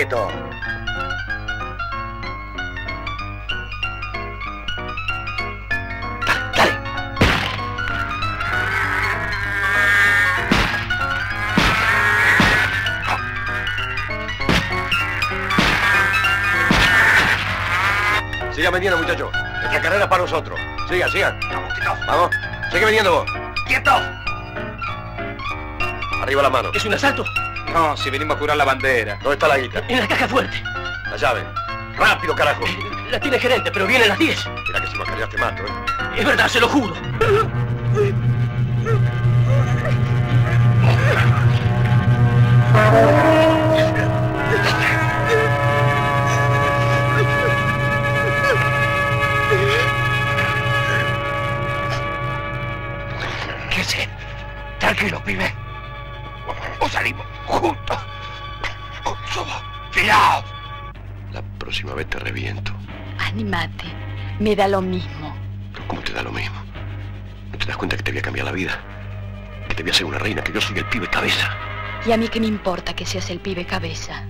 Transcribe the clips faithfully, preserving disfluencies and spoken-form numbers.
quieto. Dale, dale. Sigan vendiendo, muchachos. Esta carrera es para nosotros. Sigan, sigan. Vamos, quietos. Vamos. Sigue vendiendo vos. ¡Quietos! Arriba la mano. ¿Es un asalto? No, si venimos a curar la bandera. ¿Dónde está la guita? En la caja fuerte. La llave. ¡Rápido, carajo! La tiene el gerente, pero viene a las diez. Mira que si mascarillas te mato, ¿eh? Es verdad, se lo juro. ¿Qué sé? Tranquilo, pibe. O salimos juntos. O somos filaos. La próxima vez te reviento. Animate, me da lo mismo. Pero ¿cómo te da lo mismo? ¿No te das cuenta que te voy a cambiar la vida? Que te voy a hacer una reina, que yo soy el pibe cabeza. Y a mí qué me importa que seas el pibe cabeza.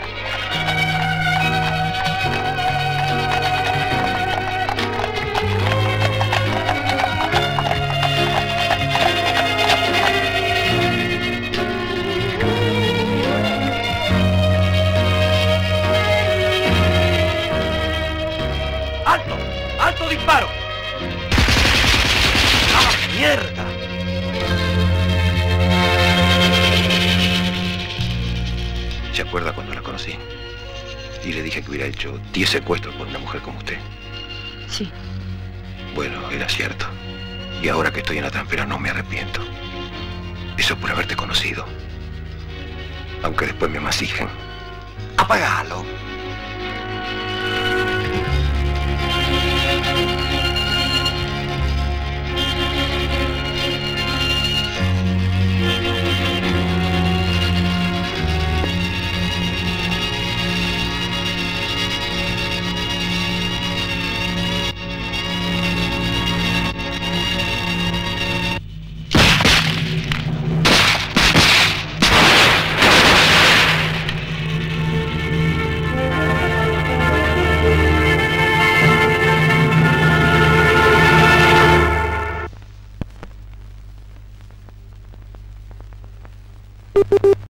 ¡Alto! ¡Alto disparo! ¡Ah, mierda! ¿Se acuerda cuando la conocí? Y le dije que hubiera hecho diez secuestros por una mujer como usted. Sí. Bueno, era cierto. Y ahora que estoy en la tranfera no me arrepiento. Eso por haberte conocido. Aunque después me masijen. ¡Apagalo!